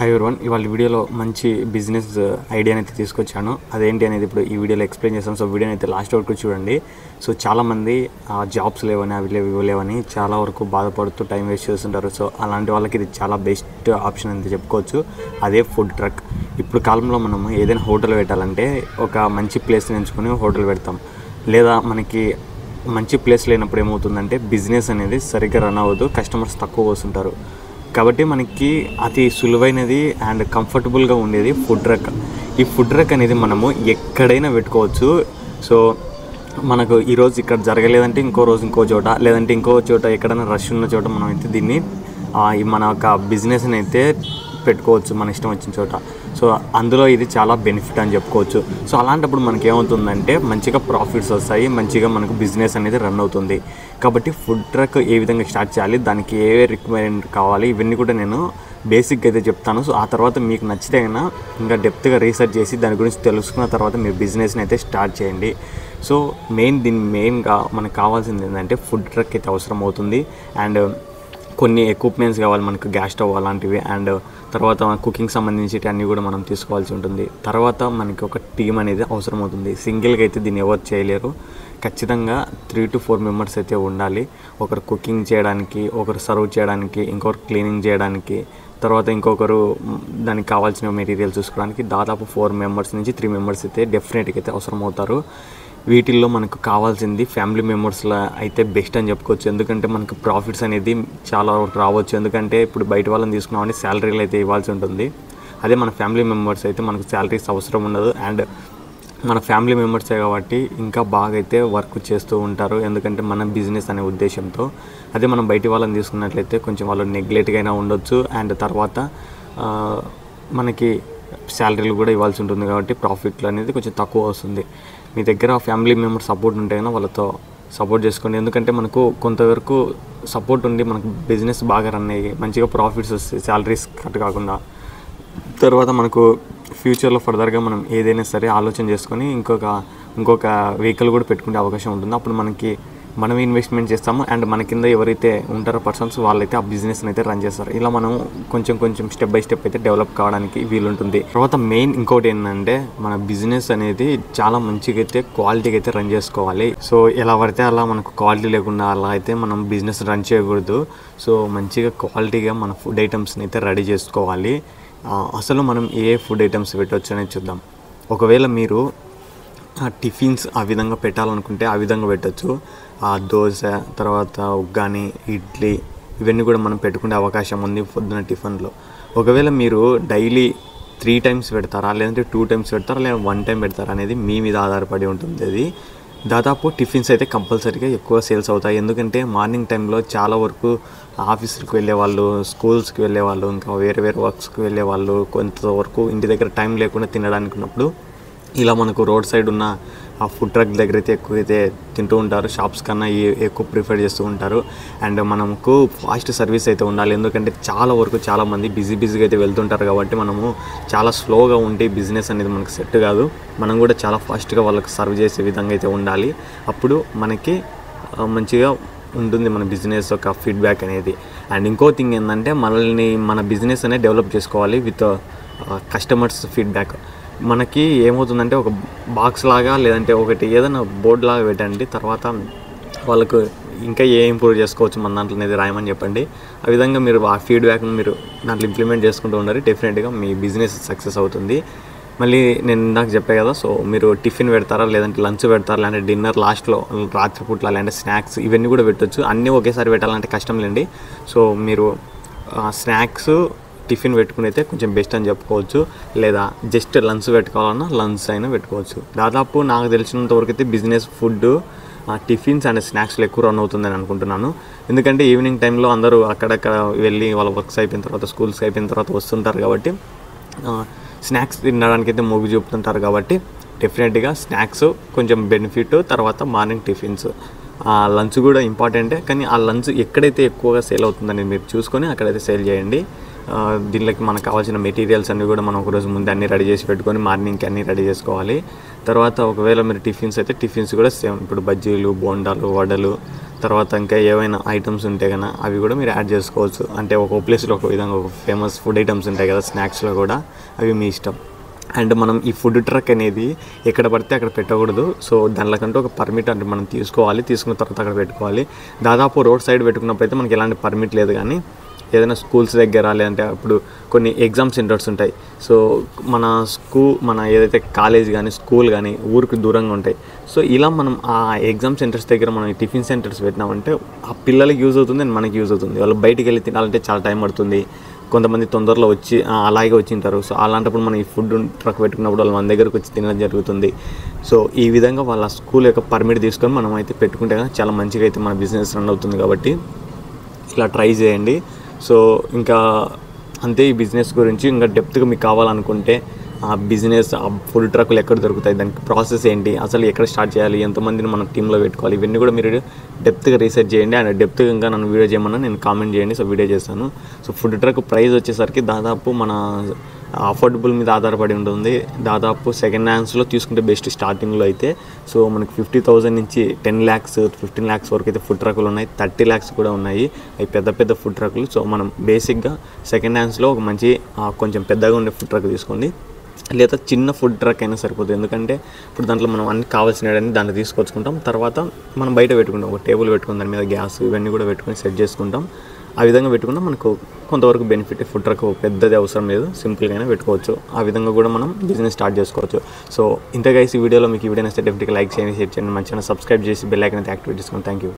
High everyone, ఇవాళ వీడియోలో మంచి బిజినెస్ ఐడియాని అయితే తీసుకొచ్చాను. అదేంటి అనేది ఇప్పుడు ఈ వీడియోలో ఎక్స్ప్లెయిన్ చేస్తాను. సో వీడియోని అయితే లాస్ట్ వరకు చూడండి. సో చాలామంది జాబ్స్ లేవని అవి లేవని చాలా వరకు బాధపడుతూ టైం వేస్ట్ చేస్తుంటారు. సో అలాంటి వాళ్ళకి ఇది చాలా బెస్ట్ ఆప్షన్ అని చెప్పుకోవచ్చు. అదే ఫుడ్ ట్రక్. ఇప్పుడు కాలంలో మనము ఏదైనా హోటల్ పెట్టాలంటే ఒక మంచి ప్లేస్ని ఎంచుకొని హోటల్ పెడతాం. లేదా మనకి మంచి ప్లేస్ లేనప్పుడు ఏమవుతుందంటే బిజినెస్ అనేది సరిగ్గా రన్ అవ్వదు, కస్టమర్స్ తక్కువ వస్తుంటారు. కాబట్టి మనకి అతి సులువైనది అండ్ కంఫర్టబుల్గా ఉండేది ఫుడ్ ట్రక్. ఈ ఫుడ్ ట్రక్ అనేది మనము ఎక్కడైనా పెట్టుకోవచ్చు. సో మనకు ఈరోజు ఇక్కడ జరగలేదంటే ఇంకో రోజు ఇంకో చోట, లేదంటే ఇంకో చోట ఎక్కడైనా రష్ ఉన్న చోట మనం అయితే దీన్ని మన యొక్క బిజినెస్ని అయితే పెట్టుకోవచ్చు మన ఇష్టం వచ్చిన చోట. సో అందులో ఇది చాలా బెనిఫిట్ అని చెప్పుకోవచ్చు. సో అలాంటప్పుడు మనకి ఏమవుతుందంటే మంచిగా ప్రాఫిట్స్ వస్తాయి, మంచిగా మనకు బిజినెస్ అనేది రన్ అవుతుంది. కాబట్టి ఫుడ్ ట్రక్ ఏ విధంగా స్టార్ట్ చేయాలి, దానికి ఏ రిక్వైర్మెంట్ కావాలి, ఇవన్నీ కూడా నేను బేసిక్గా అయితే చెప్తాను. సో ఆ తర్వాత మీకు నచ్చితే కన్నా ఇంకా డెప్త్గా రీసెర్చ్ చేసి దాని గురించి తెలుసుకున్న తర్వాత మీరు బిజినెస్ని అయితే స్టార్ట్ చేయండి. సో మెయిన్గా మనకు కావాల్సింది ఏంటంటే ఫుడ్ ట్రక్ అయితే అవసరం అవుతుంది. అండ్ కొన్ని ఎక్విప్మెంట్స్ కావాలి మనకు, గ్యాస్ స్టవ్ అలాంటివి, అండ్ తర్వాత కుకింగ్ సంబంధించి అన్నీ కూడా మనం తీసుకోవాల్సి ఉంటుంది. తర్వాత మనకి ఒక టీం అనేది అవసరం అవుతుంది. సింగిల్గా అయితే దీన్ని ఎవరు చేయలేరు. ఖచ్చితంగా 3 to 4 మెంబర్స్ అయితే ఉండాలి. ఒకరు కుకింగ్ చేయడానికి, ఒకరు సర్వ్ చేయడానికి, ఇంకొకరు క్లీనింగ్ చేయడానికి, తర్వాత ఇంకొకరు దానికి కావాల్సిన మెటీరియల్ చూసుకోవడానికి. దాదాపు 4 మెంబర్స్ నుంచి 3 మెంబర్స్ అయితే డెఫినెట్గా అయితే అవసరం అవుతారు. వీటిల్లో మనకు కావాల్సింది ఫ్యామిలీ మెంబర్స్లో అయితే బెస్ట్ అని చెప్పుకోవచ్చు. ఎందుకంటే మనకు ప్రాఫిట్స్ అనేది చాలా రావచ్చు. ఎందుకంటే ఇప్పుడు బయట వాళ్ళని తీసుకున్నామంటే శాలరీలు అయితే ఇవ్వాల్సి ఉంటుంది. అదే మన ఫ్యామిలీ మెంబర్స్ అయితే మనకు శాలరీస్ అవసరం ఉండదు. అండ్ మన ఫ్యామిలీ మెంబర్సే కాబట్టి ఇంకా బాగా అయితే వర్క్ చేస్తూ ఉంటారు, ఎందుకంటే మన బిజినెస్ అనే ఉద్దేశంతో. అదే మనం బయట వాళ్ళని తీసుకున్నట్లయితే కొంచెం వాళ్ళు నెగ్లెక్ట్గా అయినా ఉండొచ్చు. అండ్ తర్వాత మనకి శాలరీలు కూడా ఇవ్వాల్సి ఉంటుంది కాబట్టి ప్రాఫిట్లు అనేది కొంచెం తక్కువ వస్తుంది. మీ దగ్గర ఫ్యామిలీ మెంబర్ సపోర్ట్ ఉంటే కన్నా వాళ్ళతో సపోర్ట్ చేసుకోండి. ఎందుకంటే మనకు కొంతవరకు సపోర్ట్ ఉండి మనకు బిజినెస్ బాగా రన్ అయ్యి మంచిగా ప్రాఫిట్స్ వస్తాయి, శాలరీస్ కట్ కాకుండా. తర్వాత మనకు ఫ్యూచర్లో ఫర్దర్గా మనం ఏదైనా సరే ఆలోచన చేసుకొని ఇంకొక వెహికల్ కూడా పెట్టుకునే అవకాశం ఉంటుంది. అప్పుడు మనం ఇన్వెస్ట్మెంట్ చేస్తాము అండ్ మన కింద ఎవరైతే ఉంటారో పర్సన్స్ వాళ్ళైతే ఆ బిజినెస్ని అయితే రన్ చేస్తారు. ఇలా మనం కొంచెం స్టెప్ బై స్టెప్ అయితే డెవలప్ కావడానికి వీలుంటుంది. తర్వాత మెయిన్ ఇంకోటి ఏంటంటే మన బిజినెస్ అనేది చాలా మంచిగా అయితే క్వాలిటీగా అయితే రన్ చేసుకోవాలి. సో ఎలా పడితే అలా మనకు క్వాలిటీ లేకుండా అలా అయితే మనం బిజినెస్ రన్ చేయకూడదు. సో మంచిగా క్వాలిటీగా మన ఫుడ్ ఐటమ్స్ని అయితే రెడీ చేసుకోవాలి. అసలు మనం ఏ ఫుడ్ ఐటమ్స్ పెట్టవచ్చు అనేది చూద్దాం. ఒకవేళ మీరు టిఫిన్స్ ఆ విధంగా పెట్టాలనుకుంటే ఆ విధంగా పెట్టచ్చు. దోశ, తర్వాత ఉగ్గాని, ఇడ్లీ, ఇవన్నీ కూడా మనం పెట్టుకునే అవకాశం ఉంది పొద్దున టిఫిన్లో. ఒకవేళ మీరు డైలీ 3 times పెడతారా, లేదంటే 2 times పెడతారా, లేదా 1 time పెడతారా అనేది మీ మీద ఆధారపడి ఉంటుంది. అది దాదాపు టిఫిన్స్ అయితే కంపల్సరీగా ఎక్కువ సేల్స్ అవుతాయి. ఎందుకంటే మార్నింగ్ టైంలో చాలా వరకు ఆఫీసులకు వెళ్ళేవాళ్ళు, స్కూల్స్కి వెళ్ళేవాళ్ళు, ఇంకా వేరే వర్క్స్కి వెళ్ళేవాళ్ళు, కొంతవరకు ఇంటి దగ్గర టైం లేకుండా తినడానికి ఉన్నప్పుడు ఇలా మనకు రోడ్ సైడ్ ఉన్న ఆ ఫుడ్ ట్రక్ దగ్గర అయితే ఎక్కువైతే తింటూ ఉంటారు. షాప్స్ కన్నా ఎక్కువ ప్రిఫర్ చేస్తూ ఉంటారు. అండ్ మనకు ఫాస్ట్ సర్వీస్ అయితే ఉండాలి. ఎందుకంటే చాలామంది బిజీగా అయితే వెళ్తుంటారు కాబట్టి మనము చాలా స్లోగా ఉంటే బిజినెస్ అనేది మనకు సెట్ కాదు. మనం కూడా చాలా ఫాస్ట్గా వాళ్ళకి సర్వ్ చేసే విధంగా అయితే ఉండాలి. అప్పుడు మనకి మంచిగా ఉంటుంది మన బిజినెస్ యొక్క ఫీడ్బ్యాక్ అనేది. అండ్ ఇంకో థింగ్ ఏంటంటే మన బిజినెస్ అనేది డెవలప్ చేసుకోవాలి విత్ కస్టమర్స్ ఫీడ్బ్యాక్. మనకి ఏమవుతుందంటే ఒక బాక్స్ లాగా లేదంటే ఒకటి ఏదైనా బోర్డు లాగా పెట్టండి. తర్వాత వాళ్ళకు ఇంకా ఇంప్రూవ్ చేసుకోవచ్చు మన దాంట్లో అనేది రాయమని చెప్పండి. ఆ విధంగా మీరు ఆ ఫీడ్బ్యాక్ని మీరు దాంట్లో ఇంప్లిమెంట్ చేసుకుంటూ ఉండాలి. డెఫినెట్గా మీ బిజినెస్ సక్సెస్ అవుతుంది. మళ్ళీ నేను ఇందాక చెప్పాను కదా, సో మీరు టిఫిన్ పెడతారా, లేదంటే లంచ్ పెడతారా, లేదంటే డిన్నర్ లాస్ట్లో రాత్రిపూట్ల, లేదంటే స్నాక్స్, ఇవన్నీ కూడా పెట్టవచ్చు. అన్నీ ఒకేసారి పెట్టాలంటే కష్టం లేండి. సో మీరు స్నాక్స్, టిఫిన్ పెట్టుకుని అయితే కొంచెం బెస్ట్ అని చెప్పుకోవచ్చు. లేదా జస్ట్ లంచ్ పెట్టుకోవాలన్నా లంచ్ అయినా పెట్టుకోవచ్చు. దాదాపు నాకు తెలిసినంత వరకు అయితే బిజినెస్ ఫుడ్ టిఫిన్స్ అండ్ స్నాక్స్లో ఎక్కువ రన్ అవుతుందని అనుకుంటున్నాను. ఎందుకంటే ఈవినింగ్ టైంలో అందరూ అక్కడక్కడ వెళ్ళి వాళ్ళ వర్క్స్ అయిపోయిన తర్వాత, స్కూల్స్ అయిపోయిన తర్వాత వస్తుంటారు కాబట్టి స్నాక్స్ తినడానికి అయితే మొగ్గు చూపుతుంటారు. కాబట్టి డెఫినెట్గా స్నాక్స్ కొంచెం బెనిఫిట్. తర్వాత మార్నింగ్ టిఫిన్స్, లంచ్ కూడా ఇంపార్టెంటే. కానీ ఆ లంచ్ ఎక్కడైతే ఎక్కువగా సేల్ అవుతుందని మీరు చూసుకొని అక్కడైతే సేల్ చేయండి. దీనికి మనకు కావాల్సిన మెటీరియల్స్ అన్నీ కూడా మనం ఒకరోజు ముందు అన్నీ రెడీ చేసి పెట్టుకొని మార్నింగ్కి అన్నీ రెడీ చేసుకోవాలి. తర్వాత ఒకవేళ మీరు టిఫిన్స్ అయితే టిఫిన్స్ కూడా సేమ్, ఇప్పుడు బజ్జీలు, బోండాలు, వడలు, తర్వాత ఇంకా ఏవైనా ఐటమ్స్ ఉంటే కన్నా అవి కూడా మీరు యాడ్ చేసుకోవచ్చు. అంటే ఒక ప్లేస్లో ఒక విధంగా ఒక ఫేమస్ ఫుడ్ ఐటమ్స్ ఉంటాయి కదా స్నాక్స్లో కూడా, అవి మీ ఇష్టం. అండ్ మనం ఈ ఫుడ్ ట్రక్ అనేది ఎక్కడ పడితే అక్కడ పెట్టకూడదు. సో దానికంటూ ఒక పర్మిట్ అంటే మనం తీసుకోవాలి, తీసుకున్న తర్వాత అక్కడ పెట్టుకోవాలి. దాదాపు రోడ్ సైడ్ పెట్టుకున్నప్పుడు అయితే మనకి ఎలాంటి పర్మిట్ లేదు, కానీ ఏదైనా స్కూల్స్ దగ్గర లేదంటే అప్పుడు కొన్ని ఎగ్జామ్ సెంటర్స్ ఉంటాయి. సో మన ఏదైతే కాలేజ్ కానీ స్కూల్ కానీ ఊరికి దూరంగా ఉంటాయి. సో ఇలా మనం ఆ ఎగ్జామ్ సెంటర్స్ దగ్గర మనం ఈ టిఫిన్ సెంటర్స్ పెట్టినామంటే ఆ పిల్లలకి యూజ్ అవుతుంది అండ్ మనకి యూజ్ అవుతుంది. వాళ్ళు బయటికి వెళ్ళి తినాలంటే చాలా టైం పడుతుంది, కొంతమంది తొందరలో వచ్చి అలాగే వచ్చింటారు. సో అలాంటప్పుడు మనం ఈ ఫుడ్ ట్రక్ పెట్టుకున్నప్పుడు వాళ్ళు మన దగ్గరకు వచ్చి తినడం జరుగుతుంది. సో ఈ విధంగా వాళ్ళ స్కూల్ యొక్క పర్మిట్ తీసుకొని మనం అయితే పెట్టుకుంటే చాలా మంచిగా అయితే మన బిజినెస్ రన్ అవుతుంది. కాబట్టి ఇలా ట్రై చేయండి. సో ఇంకా అంతే ఈ బిజినెస్ గురించి. ఇంకా డెప్త్గా మీకు కావాలనుకుంటే ఆ బిజినెస్, ఆ ఫుడ్ ట్రక్కులు ఎక్కడ దొరుకుతాయి, దానికి ప్రాసెస్ ఏంటి, అసలు ఎక్కడ స్టార్ట్ చేయాలి, ఎంతమందిని మన టీంలో పెట్టుకోవాలి, ఇవన్నీ కూడా మీరు డెప్త్గా రీసెర్చ్ చేయండి. అండ్ డెప్త్గా ఇంకా నన్ను వీడియో చేయమన్నా నేను కామెంట్ చేయండి. సో వీడియో చేస్తాను. సో ఫుడ్ ట్రక్ ప్రైస్ వచ్చేసరికి దాదాపు మన అఫోర్డబుల్ మీద ఆధారపడి ఉంటుంది. దాదాపు సెకండ్ హ్యాండ్స్లో తీసుకుంటే బెస్ట్ స్టార్టింగ్లో అయితే. సో మనకి 50,000 నుంచి 10 lakhs 15 lakhs వరకు అయితే ఫుడ్ ట్రక్కులు ఉన్నాయి. 30 lakhs కూడా ఉన్నాయి, అవి పెద్ద పెద్ద ఫుడ్ ట్రక్కులు. సో మనం బేసిక్గా సెకండ్ హ్యాండ్స్లో ఒక మంచి కొంచెం పెద్దగా ఉండే ఫుడ్ ట్రక్ తీసుకోండి, లేదా చిన్న ఫుడ్ ట్రక్ అయినా సరిపోతుంది. ఎందుకంటే ఇప్పుడు దాంట్లో మనం అన్ని కావాల్సినవన్నీ దాంట్లో తీసుకొచ్చుకుంటాం. తర్వాత మనం బయట పెట్టుకుంటాం, ఒక టేబుల్ పెట్టుకుని దాని మీద గ్యాస్ ఇవన్నీ కూడా పెట్టుకొని సెట్ చేసుకుంటాం. ఆ విధంగా పెట్టుకున్నా మనకు కొంతవరకు బెనిఫిట్. ఫుడ్ ట్రక్ పెద్దది అవసరం లేదు, సింపుల్గానే పెట్టుకోవచ్చు. ఆ విధంగా కూడా మనం బిజినెస్ స్టార్ట్ చేసుకోవచ్చు. సో ఇంత గైస్ ఈ వీడియోలో మీకు ఈ వీడియో నచ్చితే డెఫినెట్గా లైక్ చేయండి, షేర్ చేయండి, మంచిగా సబ్స్క్రైబ్ చేసి బెల్ ఐకాన్ అయితే యాక్టివేట్ చేసుకోండి. Thank you.